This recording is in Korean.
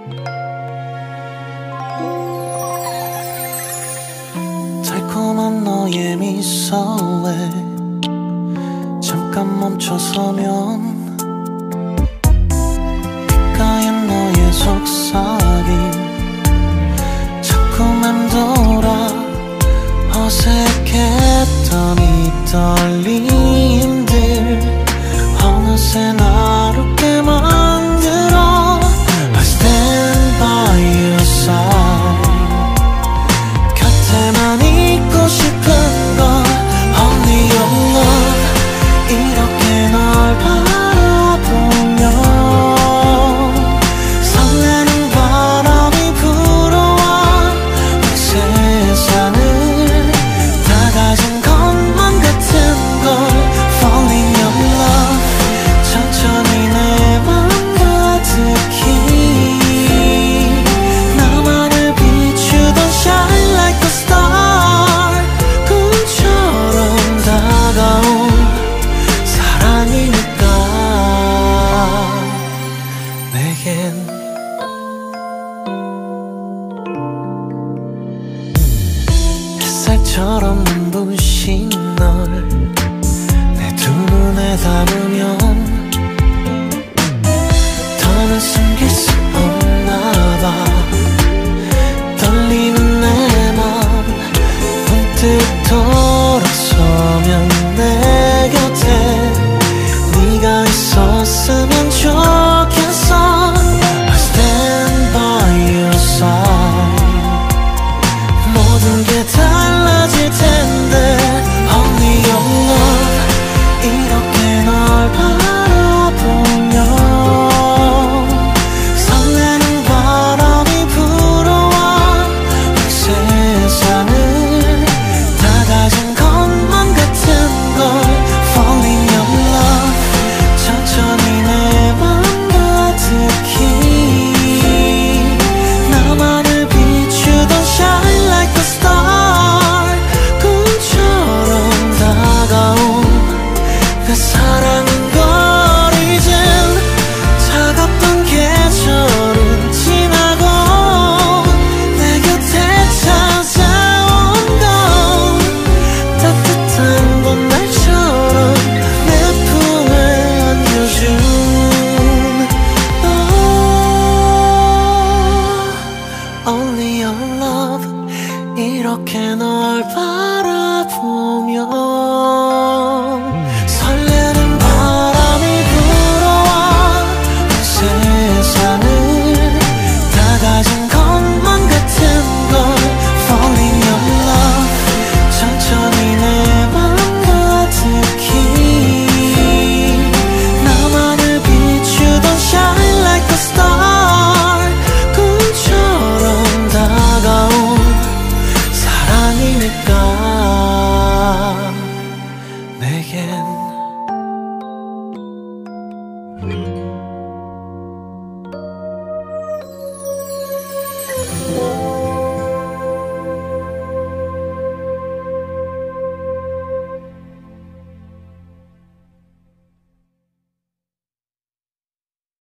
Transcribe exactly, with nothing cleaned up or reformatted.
달콤한 너의 미소에 잠깐 멈춰서면 귓가엔 너의 속삭임 자꾸 맴돌아 어색했던 이 떨림들 어느새 나를 웃게 만들어 I stand by your side 곁에만 있고 싶은 건 Only your love 이렇게 널 바라보며 설레는 바람이 불어와 온 세상을 다 가진 것만 같은 걸 Falling in love 천천히 내 맘 가득히 나만을 비추던 Shine like a star 꿈처럼 다가온 사랑이니까 내겐 햇살처럼 눈부신 널 내 두 눈에 담으면 더는 숨길 수 없나 봐 떨리는 내 맘 문득 돌아서면 내 곁에 네가 있었으면 좋겠어 I stand by your side 모든 게 달라질 텐데 Only your love 이렇게 널 바라보며 설레는 바람이 불어와 온 세상을 다 가진 것만 같은 걸 Falling in love 천천히 내 맘 가득히 나만을 비추던 Shine like a star 꿈처럼 다가온 내 사랑은